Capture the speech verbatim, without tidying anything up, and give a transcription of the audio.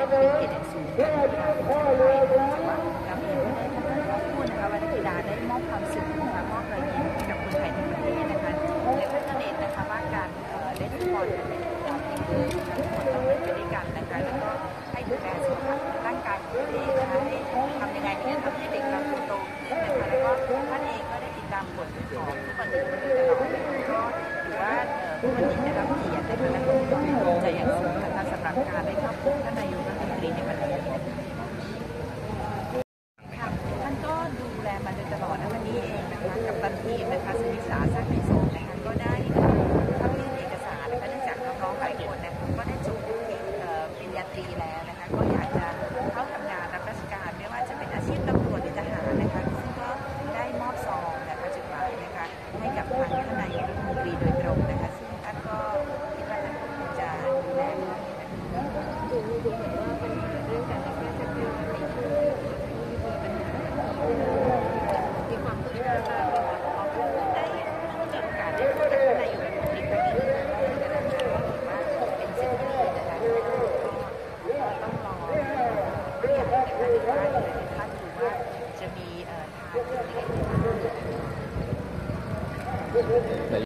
เป็นเกียรติอย่างสูงที่เราได้ว่าเราเองได้พูดนะคะว่านักกีฬาได้มอบความสุขนะคะมอบรอยยิ้มให้กับคนไทยทั้งประเทศนะคะและก็จะเน้นนะคะว่าการเล่นฟุตบอลเป็นกีฬาที่ดีทุกคนต้องเล่นไปด้วยกันนะคะแล้วก็ให้ดูแลสุขภาพร่างกายของตัวเองนะคะให้ทำยังไงที่จะทำให้เด็กเราโตขึ้นนะคะแล้วก็ท่านเองก็ได้ติดตามบทของฟุตบอลหญิงมาโดยตลอดก็ถือว่าฟุตบอลหญิงได้รับเกียรตินะคะและก็มีความภูมิใจอย่างสูงนะคะสำหรับการได้เข้าพบท่านนายก